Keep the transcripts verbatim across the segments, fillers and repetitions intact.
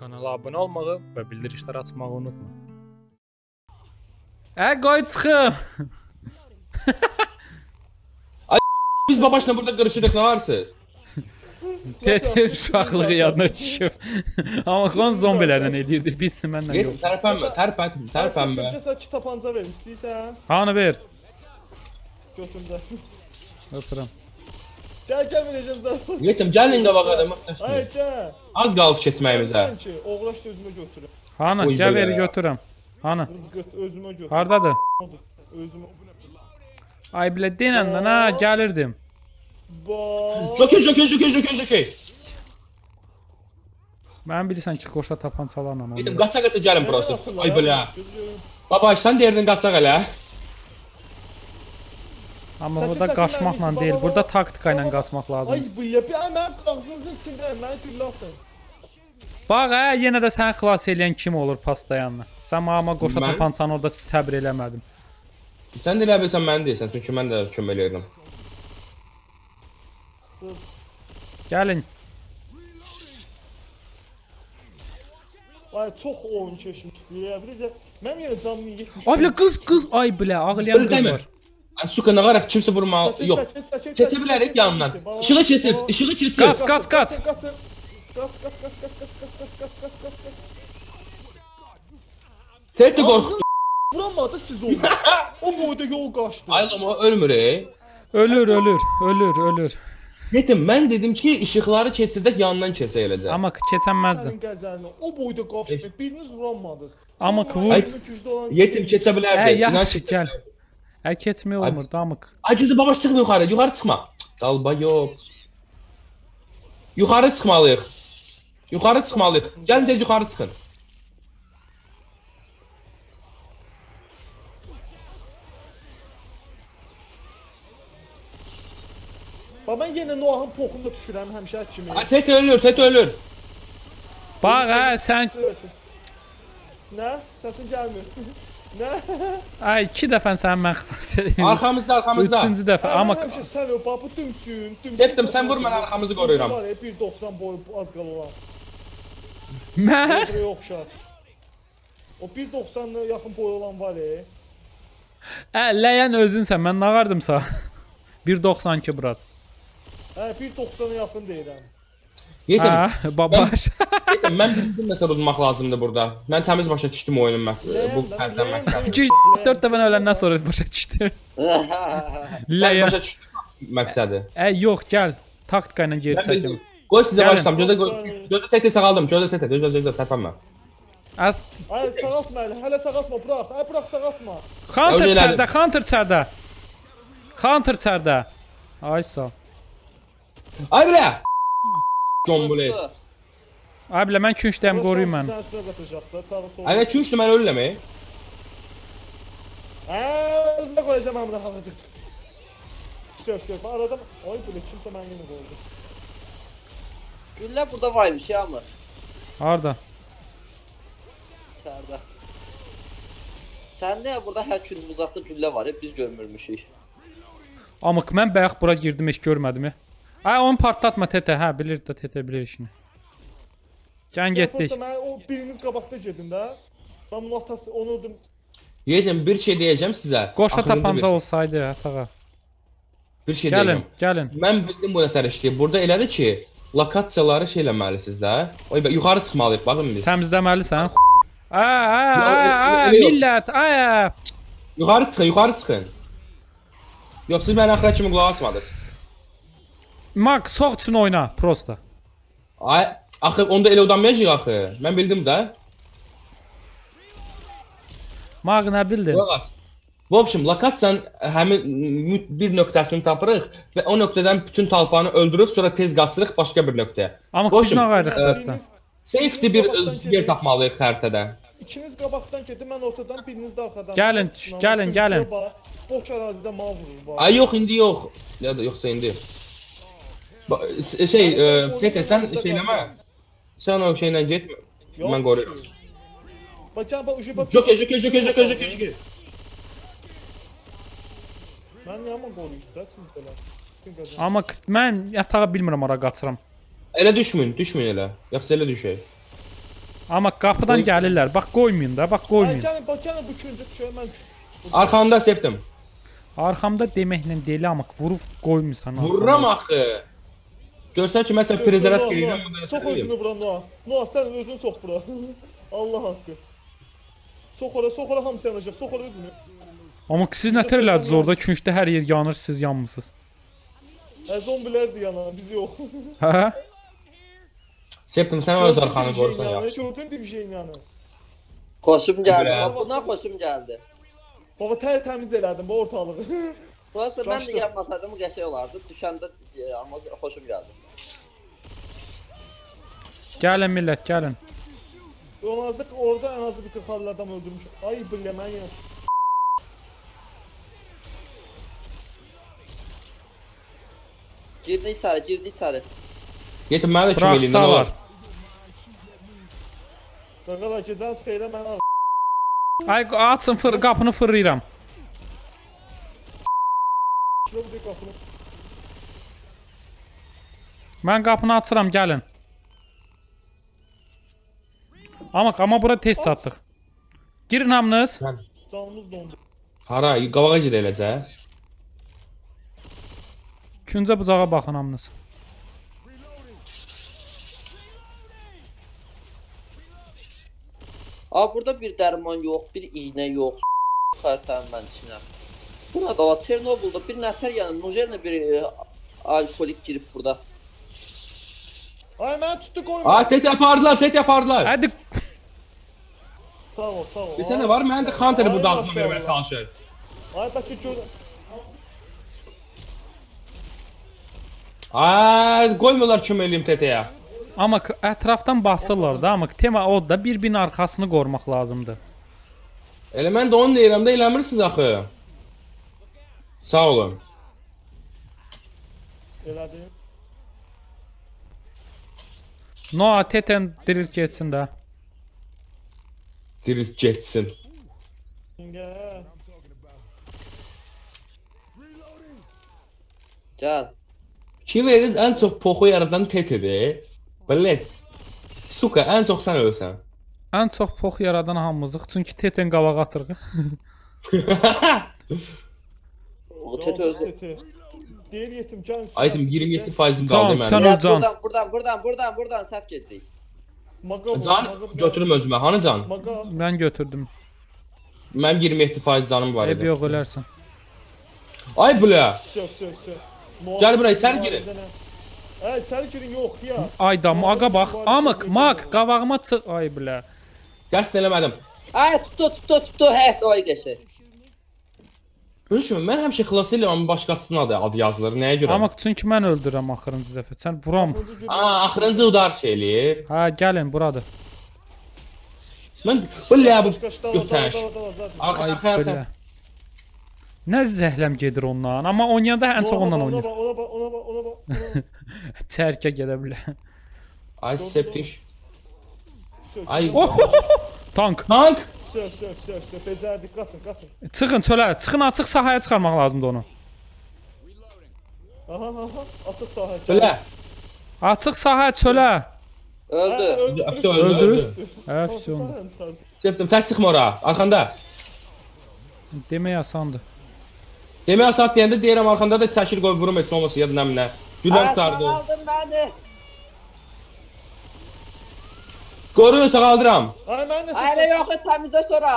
Kanala abunə olmağı və bildirişləri açmağı unutma. Ə, qoy çıxım. Ay biz babaşla burada qırışırıq, nə varsınız? Tete uşaqlığı yadına düşüb. Amma xon zombilərdən edirdik, biz də mənlə yox. Tərpənmə, tərpənmə, tərpənmə. Sən iki tapanca verim, istəyirsən? Hanı ver? Götümdə. Öpürəm. Gəl, gəl verəcəm sən. Yetim, gəlin qabağa adamı. Ay, gəl. Az qalıb keçməyimizə. Sən ki, oğlaş da özümə götürüm. Hanı, gəl veri götürəm. Hanı? Özümə götürüm. Hardadır? Özümə. Ay bilə denəndən ha, gəlirdim. Bax. Jokey, jokey, jokey, jokey, jokey. Mən bilirsən ki, qoşa tapançalarla olur. Yetim, qaça-qaça gəlin burası. Ay bilə. Babaş, sən deyirdin qaçaq elə. Amma burada qaçmaqla deyil, burada taktika ilə qaçmaq lazım. Ay bu ya, mən ağzınızın içindəyim, mən güllə atın. Bax, hə, yenə də sən xilas eləyən kim olur pastayanla? Sən mama qoşa tapançanı orada səbr eləmədim. Sən də elə bilsən məni deyirsən, çünki mən də kömək eləyirəm. Gəlin. Ay, çox oyun keçmişdir ya, bir də mənim yenə canımı yetmiş. Ay bilə, qız, qız, ay bilə, ağlayan qız var. Ay, suka, nə qaraq, kimsə vurmalı, yox. Keçə bilərik yanından. Işığı keçir, işığı keçir. Qaç, qaç, qaç. Qaç, qaç, qaç, qaç, qaç, qaç, qaç, qaç, qaç, qaç. Tete qorxdu. Vuramadı siz onu. O boyda yol qaçdı. Ay, amma ölmür, ey. Ölür, ölür, ölür, ölür. Yetim, mən dedim ki, işıqları keçirdək, yanından keçə eləcək. Amma keçənməzdim. O boyda qaçdı, biriniz vuramadınız. Amma vur. Yetim, keçə bilərdi. Hə, yaxşı, gəl. Hə, keçmək olmur, damıq. Ay, güzdə, babaş, çıxma yuxarı, yuxarı çıxma. Dalba, yox. Yuxarı çıxmalıyıq. Yuxarı çıxmalıyıq. Gəlin, tez yuxarı çıxın. Bax, mən yenə Noah'ın poxunda düşürəm, həmişə kimi. Ay, Tete ölür, Tete ölür. Bax, hə, sən... Nə? Səsin gəlmir. Nə? Ay, iki dəfən sən mən xilas edeyim. Arxamızda, arxamızda. Üçüncü dəfə, amma... Həmişə sən o, bax, bu dümsün, dümsün. Septim, sən vur, mən arxamızı qoruyuram. bir doxsan boyu az qal olan. Mən? Buraya oxşar. O bir doxsana yaxın boyu olan var, e. Ə, ləyən özünsən, mən nağardım sağ. bir doxsan iki, brat. Hə, bir doxsana yaxın deyirəm. Yetim, hə, babaş. Yetim, mən bildim məsələ udmaq lazımdır burada. Mən təmiz başa düşdüm oyunun məsələ, bu fərdən məqsədi. iki dörd dəfə öləndən sonra başa düşdüm. Sən başa düşdün məqsədi. Ə, yox, gəl. Taktika ilə geri çəkim. Qoy sizə başlam, gözə gözə Tete sağaldım, gözə Tete, gözə gözə tərpənmə. Az. Ay, sağaltma elə, hələ sağaltma, burax. Ay, burax, sağaltma. Hunter çərdə, Hunter çərdə. Hunter çərdə. Ay sağ. Ay bilə. John Blaze. Ay bilə, mən küncdəyim, qoruyum mən. Sən üstünə qatacaq da, sağa sola. Ay, küncdür, mən ölürəm, ey. Hə, özünə qoyacam hamıda xalqı. Sök, sök, aradan. Ay, bilə, kimsə mən yenə qoydu. Güllə burada varmış ya mı? Harada? İçərdə. Səndə burada hər gün uzaqda güllə var, biz görmürmüşük. Amıq, mən bayaq bura girdim, heç görmədim. Ay, onu partlatma Tete, hə, bilir də Tete bilir işini. Can getdik. Mən o biriniz qabaqda gedin də. Ben bunun atası, onu öldüm. Yedim, bir şey deyəcəm sizə. Qoşa tapanca olsaydı, hə, bir şey gəlin, deyəcəm. gəlin. Mən bildim bu nətər işləyir. Burada elədir ki, lokasiyaları şey eləməlisiniz də. Oy, yuxarı çıxmalıyıq, baxın biz. Təmizləməlisən. Aa, aa, aa, millət, aa. Yuxarı çıxın, yuxarı çıxın. Yox, siz məni axıra kimi qulaq asmadınız. Mak, soğ üçün oyna, prosta. Ay, axı, onda elə udanmayacaq axı. Mən bildim də. Mak, nə bildin? Qulaq as. Bu option, lokasiyanın həmin bir nöqtəsini tapırıq və o nöqtədən bütün talpanı öldürüb, sonra tez qaçırıq başqa bir nöqtəyə. Amma kuşun ağayrıq prosta. Safety bir yer tapmalıyıq xəritədə. İkiniz qabaqdan gedin, mən ortadan, biriniz də arxadan. Gəlin, gəlin, gəlin. Boş ərazidə mal vurur. Ay, yox, indi yox. Ya da yoxsa indi. Şey, Tete, sən şey eləmə. Sən o şeylə getmə. Mən qoruyuram. Bax, gəl, bax, ucu, bax. Joke, joke, joke, joke, joke, joke. Mən yaman qoruyursuz da, siz belə. Amma mən yatağa bilmirəm, ara qaçıram. Elə düşmün, düşmün elə. Yoxsa elə düşək. Amma qapıdan Qoy- gəlirlər. Bax qoymayın da, bax Ay qoymayın. gəlin, bax gəlin bu küncə düşür, mən düşür. Arxanda septim. Arxamda deməklə deli amıq vurub qoymusan. Vururam axı. Görsən ki, məsələn, prezervat girirəm, bunu Sox da özünü bura Noa. Noa sən özün sox bura. Allah haqqı. Sox ora, sox ora hamısı yanacaq. Sox ora özünü. Amma siz nə tər elədiniz orada? Küncdə hər yer yanır, siz yanmısınız. Hə zombilərdir yanan, biz yox. Hə? Septim, sən öz arxanı qorursan yaxşı. Gördün divjeyin yanı. Xoşum gəldi. Biraz. Bax, bundan xoşum gəldi. Baba tər təmiz elədim bu ortalığı. Burası mən də Qaçdı. yapmasaydım qəşəng olardı. Düşəndə e, amma xoşum gəldi. Gəlin millət, gəlin. En azı orada en azı bir kırk elli adam öldürmüş. Ay bile mən ya. Girdi içəri, girdi içəri. Yetim, mənə də kim eləyində nə Bıraxsalar. var? Qaqalar gecən çıxıyla mən al. Ay açın fır, qapını fırlayıram. Şurada bir qapını. Mən qapını açıram, gəlin. Amma amma bura tez çatdıq. Girin hamınız. Canımız dondu. Hara, qabağa gedə eləcə. Küncə bucağa baxın hamınız. Aa, burada bir dərman yox, bir iğnə yox. Xərtəm mən içinə. Buna da var, Çernobılda bir nətər yəni, Nujenlə bir e, alkolik girib burada. Ay mən tutdu koyma. Aa, tet yapardılar, tet yapardılar. Hadi. Sağ ol, sağ ol. Bilsən nə var? Mənim də Hunter burada ağzıma verməyə çalışır. Ay bak ki gör. Ay, qoymurlar kim eləyim tetəyə. Amma k- ətrafdan basırlar da, amma tema o da bir-birinin arxasını qorumaq lazımdır. Elə mən də onu deyirəm də eləmirsiniz axı. Sağ olun. Elədim. Noa teten dirilt getsin də. Dirilt getsin. İngə. Gəl. Kim verir ən çox poxu yaradan tetedir. Belə. Suka, ən çox sən ölsən. Ən çox pox yaradan hamımızıq, çünki teten qabağa atırıq. O tet özü. Deyir yetim can. Aydım iyirmi yeddi faizim Can, qaldı sən mənim. öl. Ya, Can. buradan, buradan, buradan, buradan, buradan səhv gedirik. Maga Can götürüm özümə. Hanı can? Maga. Mən götürdüm. Mənim iyirmi yeddi faiz canım var Ev idi. yox ölərsən. Ay bula. Sök sök sök. Gəl bura, içəri girin. Ay içəri girin yox ya. Ay da mağa bax. Amıq, maq, qabağıma çıx. Ay bilə. Qəsd eləmədim. Ay, tutdu, tutdu, tutdu, hət, oy qəşəng. Görüşüm, mən həmişə xilas eləyəm, başqasının adı, adı yazılır. Nəyə görə? Amıq, çünki mən öldürürəm axırıncı dəfə. Sən vuram. Aa, axırıncı udar şey eləyir. Hə, gəlin buradır. Mən bula bu Götəş. götəş. Arxa, Ay arxa, bilə. arxa. Nə zəhləm gedir ondan, amma oynayanda ən çox ondan oynayır. Ona bax, ona bax, ona bax. Çərkə gedə bilər. Ay septiş. Ay. Oh! Tank. Tank. Sök sök sök sök. Becərdik, qaçın, qaçın. Çıxın çölə, çıxın açıq sahaya çıxarmaq lazımdır onu. Aha aha. Açıq sahə. Bula. Açıq sahaya çölə. Öldü. Öldü. Öldü. Öldü. Hə, vəsyon. Septim, tək çıxma ora. Arxanda. Demək asandır. Demək asat deyəndə deyirəm arxanda da çəkir qoy vurum heç olmasa ya da nə minə. Gülər tutardı. Aldın məni. Qoruyun, sağaldıram. Ay mən də Ay, nə yox, təmizlə sonra.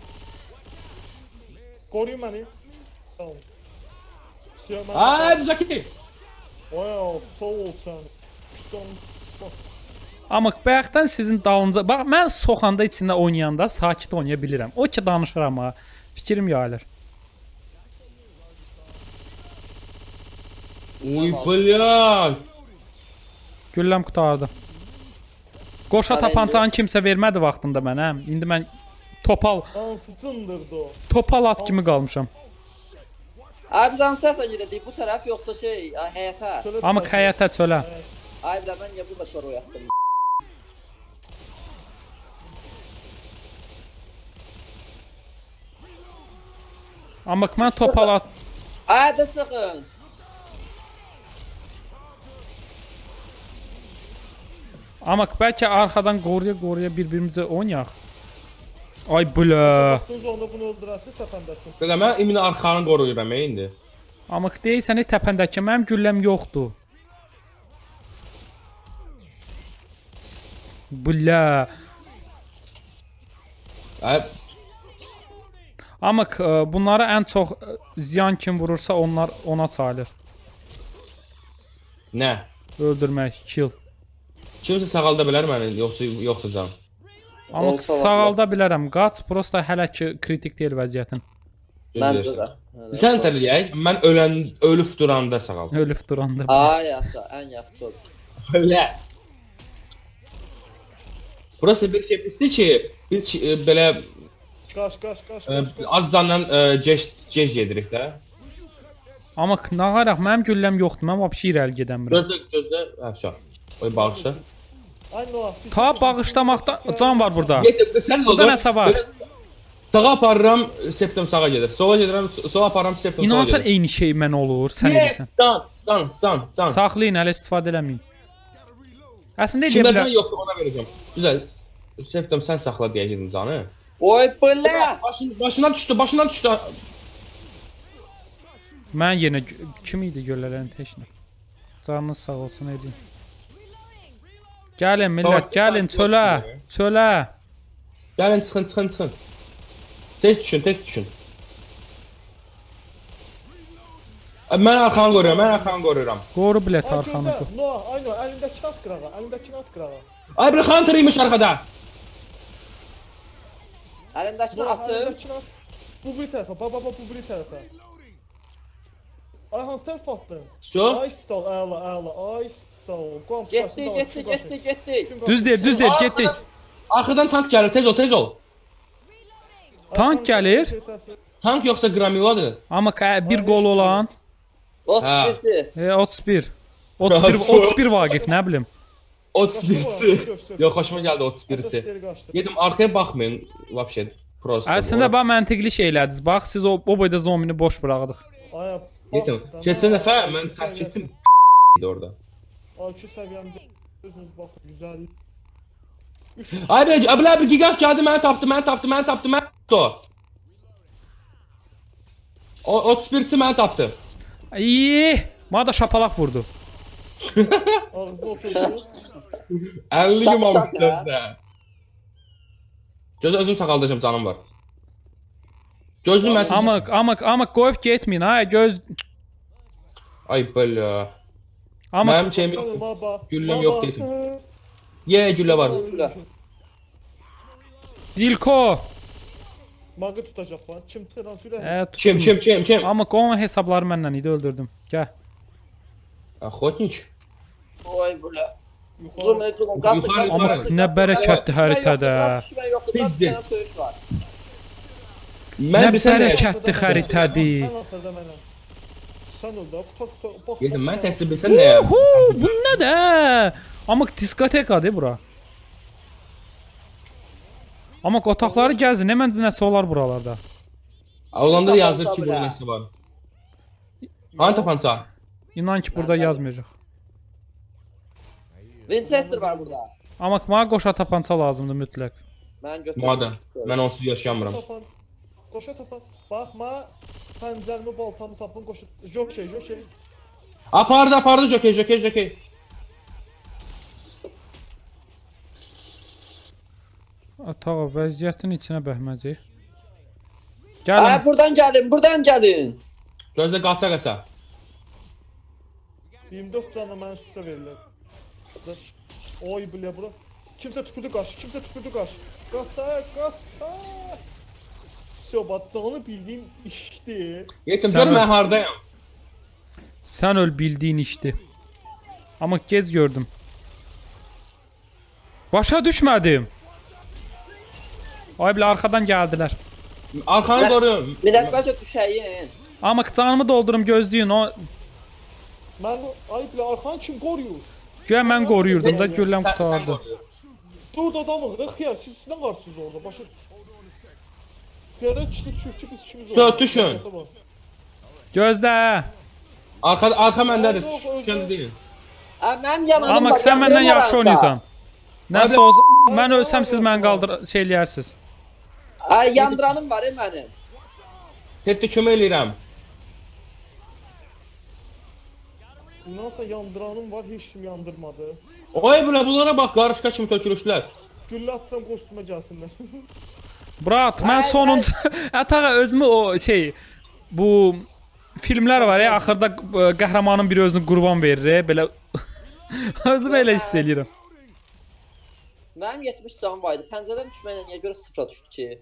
Qoruyun məni. Sağ ol. Siyah mən. Ay, düzəki. Wow, sağ ol sən. Son. Amma bayaqdan sizin dalınca, bax mən soxanda içində oynayanda sakit oynaya bilirəm. O ki danışıram ha. Fikrim yayılır. Uy, bля. Gülləm qutardı. Qoşa Hə, tapançanı kimsə vermədi vaxtında mənə. İndi mən topal, Hansı cındırdı o? topal at kimi qalmışam. Ay, biz hansı tərəfdən gedəcəyik? Bu tərəf yoxsa şey, ay, həyətə? Çölə Amma çıxar. həyətə çölə. Ay, bilə, mən ya burada sonra oyatdım. Amma mən topal at. Ay, da çıxın. Amma bəlkə arxadan qoruya-qoruya bir-birimizə oynayaq. Ay bula. Baktığınız onda bunu öldürəsiniz təpəndəsin. Belə mən imini arxanı qoruyuram indi. Amma deyirsən təpəndəki mənim gülləm yoxdur. Bula. Ay, Amma ə, bunlara ən çox ə, ziyan kim vurursa onlar ona sayılır. nə? Öldürmək, kill. Kimsə sağalda bilər məni, yoxsa yoxdur can. Amma Olsa var. sağalda bilərəm. Qaç, prosta hələ ki kritik deyil vəziyyətin. Məncə də. Sən tərləyək, mən ölən ölüb duranda sağal. Ölüb duranda. Ay yaxşı, ən yaxşı odur. Belə. Burası bir şey pisdir ki, biz e, belə Qaç, qaç, qaç, e, qaç. az canla e, gec gec gedirik də. Amma nağaraq mənim gülləm yoxdur. Mən vəbşi irəli gedəmirəm. Gözlə, gözlə, hə, şah. Oy bağışla. Ay Noah. Ta bağışlamaqda can var burada. Get, sən Burada oldu. nəsə var? Sağa aparıram, septum sağa gedir. Sola gedirəm, sola aparıram, septum sola İnansan gedir. eyni şey mən olur, sən Yes, edirsən. can, can, can, can. Saxlayın, hələ istifadə eləməyin. Əslində eləyə Kimdə can bilər. yoxdur, ona verəcəm. Güzel. Septum sən saxla deyəcəkdim canı. Oy bula. Başın, başından düşdü, başından düşdü. Mən yenə kim idi göllələrin teşnə? Canınız sağ olsun edin. Gəlin millət, Savaşda gəlin savaşda çölə, çıxın. çölə. Gəlin, çıxın, çıxın, çıxın. Tez düşün, tez düşün. Ə, Mən arxanı qoruyuram, mən arxanı qoruyuram. Qoru bilet Ay arxanı. gözlə. Noah, ay Noah, əlindəkini at qırağa, əlindəkini at qırağa. Ay bir Hunter imiş arkada. Əlimdəkini Noah, atım. əlindəkini at. Bu bir tərəfə, baba, baba, bu bir tərəfə. Ay hansı tərəfə atdın? Şu. Ay sağ ol, əla, əla, ay sağ ol. Qom Getdi, getdi, getdi, getdi. Düz deyir, düz deyir, getdik. Arxadan tank gəlir, tez ol, tez ol. Tank gəlir. Tank yoxsa Gramuladır. Amma ə, bir qol olan otuz birsi. e, otuz bir. otuz bir, otuz bir Vaqif, nə bilim. otuz birci. Yox, xoşuma gəldi otuz birci. Gedim arxaya baxmayın, vəbşə. Prosto. Əslində bax məntiqli şeylərdir. Bax siz o, o boyda zombini boş buraxdıq. Ay, Gedim. Keçən dəfə mən tərk etdim orada. Ay iki səviyyəmdə özünüz baxın, güzel. Ay be, abla bir gigant gəldi, məni tapdı, məni tapdı, məni tapdı, məni tapdı. O otuz birci məni tapdı. İyi. Mənə da şapalaq vurdu. Ağzı oturdu. əlli Şap, gün olmuş şap ya. gözlə. Gözlə özüm sağaldacağım, canım var. Gözlü mən siz... Amıq, amıq, amıq qoyub getməyin ha. Göz Ay belə. amıq. Mənim şeyim yoxdur. Baba. Güllüm yox dedim. Ye, güllə var. Dilko. Mağı tutacaq lan. Kim çıxıran sürə? Ə, Kim, kim, kim, kim? Amıq onun hesabları məndən idi, öldürdüm. Gəl. Охотник. Oy bula. Zoom et, zoom. Qaç, Yuxarı, qaç, yuxarı. qaç, Nə qaç, bərəkətli qaç, xəritədə. qaç, qaç, yoxdur, qaç, Bizdir. qaç, söyüş var. Mən Nə bilsən nə? bərəkətli xəritədir. Ən axırda mənə. Sən ol da, qutak qutak. Bax. Yedim, mən təkcə bilsən nəyəm? Hu, bu nədir? Amıq diskotekadır bura. Amıq otaqları gəzin, hemen nəsə olar buralarda. Olanda yazır ki, burada nəsə var. Hanı tapanca? İnan ki burada yazmayacaq. Winchester var burada. Amıq mənə qoşa tapança lazımdır mütləq. Mən götürürüm. Madəm, mən onsuz yaşayamıram. Tapan. Qoşa tapan. Baxma. Pəncərimi, baltamı tapın, qoşa. Jokey, jokey. Apardı, apardı jokey, jokey, jokey. Atağa vəziyyətin içinə bəhməcək. Ay, Gəlin. buradan gəlin, buradan gəlin. Gözlə qaça qaça. iyirmi dörd canla mənə üstə verirlər. Oy bilə bura. Kimsə tüpürdü qaç, kimsə tüpürdü qaç. Qaç, qaç. Şobat canı bildiyin işdi. Yetim, Sən gör öl. mən hardayam. Sən öl bildiyin işdi. Amma gec gördüm. Başa düşmədim. Ay bilə arxadan gəldilər. Arxanı Mən- qoruyun. Millət başa düşəyin. Amma canımı doldurum gözləyin. O Mən ay bilə arxanı kim qoruyur? güya mən qoruyurdum da gülləm Sən, sən qutardı. qoruyor. Dörd adamıq, xiyar, siz nə qarsınız orada? Başa. Xiyara ikisi düşür ki, biz ikimiz Sö, düşün. Gözlə. Arxa, arxa məndədir. Ay, yox, Düşən deyil. Ay, mənim yanımda. Amma sən məndən yaxşı oynayırsan. Nəsə o mən ölsəm siz məni qaldır şey eləyərsiniz. Ay yandıranım var ya mənim. Tete kömək eləyirəm. Nasıl yandıranım var, heç kim yandırmadı. Oy buna bunlara bax, qarışqa kimi tökülüşlər. Güllə atıram kostüme gəlsinlər. Brat, mən Ay, sonuncu Atağa özümü o şey bu filmlər var ya, axırda ə, qəhrəmanın biri özünü qurban verir, belə özümü elə hiss eləyirəm. Mənim yetmiş canım var idi. Pəncərədən düşməklə niyə görə sıfıra düşdü ki?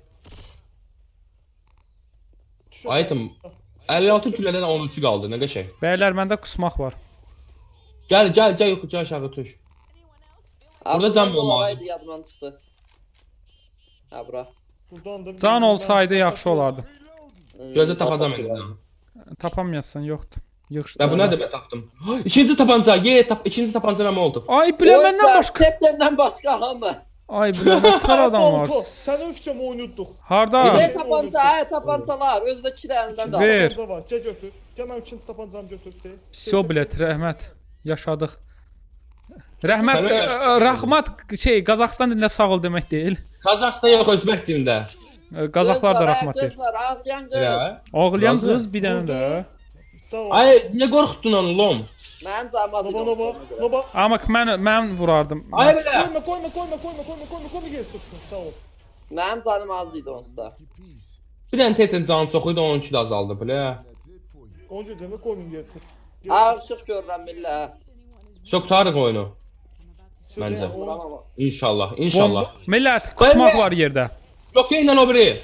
Aytım, əlli altı güllədən on üçü qaldı, nə qəşəng. Bəylər, məndə qusmaq var. Gəl, gəl, gəl, yox, gəl aşağı töş. Burada can olmalı. olmalıydı, yadımdan çıxdı. Ha bura. Buradan da Can olsaydı yaxşı olardı. Gözə tapacam indi. Tapamayasın, yoxdur. Yığışdır. Ya bu nə demək tapdım? İkinci tapanca, ye, tap, ikinci tapanca mənim oldu. Ay, bilə məndən başqa. Septemdən başqa hamı. Ay, bilə məndən adam var. Sənin üçüm oynutduq. Harda? Ne tapanca, hə tapancalar, özü də iki dənəndən də. Ver. Tapanca var, gəl götür. Gəl mənim ikinci tapancamı götür. Vsyo, bilet, rəhmət. Yaşadıq. Rəhmət, Sənə ə, yaşadıq. ə, Rəhmət şey, Qazaxstan dilində sağ ol demək deyil. Qazaxstan yox, özbək dilində. Ə, Qazaxlar da rəhmət deyil. Qızlar, ağlayan qız. Ya. Ağlayan Razı. qız bir dənə də. Sağ ol. Ay, niyə qorxutdun onu, lom? Mənim canım az idi. Noba, noba, noba. Amma mən mən vurardım. Ay belə. Koyma, koyma, koyma, koyma, koyma, koyma, koyma, gel çıksın, sağ ol. Mənim canım az idi onsuz da. Bir dənə Tetin canı çox idi, on iki də azaldı, belə. Onca demək koymayın gelsin. Ağışıq görürəm millət. Soktarıq oyunu. Məncə. Vuram ama. İnşallah, inşallah. Millət, qusmaq var yerdə. Jokey ilə o biri.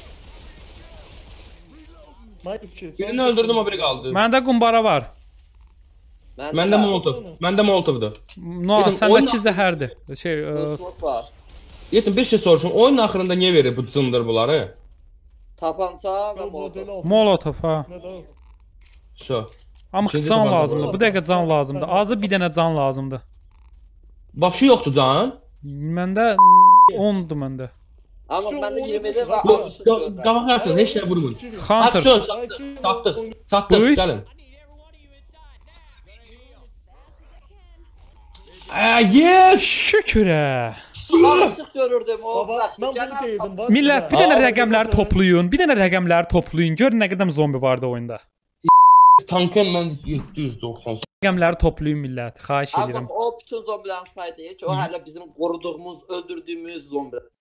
Mayt iki. Birini öldürdüm, o biri qaldı. Məndə qumbara var. Məndə Molotov. Məndə Molotovdur. No, Dedim, səndəki oyun- zəhərdir. Şey, ə, Qısmət var. Yetim bir şey soruşum. Oyunun axırında niyə verir bu cındır bunları? Tapanca və Ben bu molotov. modeli aldım. Molotov ha. Ne daha? So. Amma İkinci can tabanca lazımdır. var. Bu dəqiqə can lazımdır. Azı bir dənə can lazımdır. Vapşı yoxdur can. Məndə ondur məndə. Amma Şu məndə oyunu iyirmi idi və bak- Bu ağışıq görürəm. qabaq açın, heç nə vurmayın. Hunter. Aksiyon çatdıq, çatdıq, çatdıq, Buyur. gəlin. Ay, yes! Şükürə. Ağışıq görürdüm o. Baba, bırak, ben gel bunu al deyildim. sal. bas Millət, bir ya. dənə Aa, rəqəmləri toplayın. Bir dənə rəqəmləri toplayın. Görün nə qədər zombi vardı oyunda. Tankın mən yeddi yüz doxsan. Rəqəmləri toplayın millət. Xahiş edirəm. Amma o bütün zombilərin sayı deyil ki, o hələ bizim qoruduğumuz, öldürdüyümüz zombilər.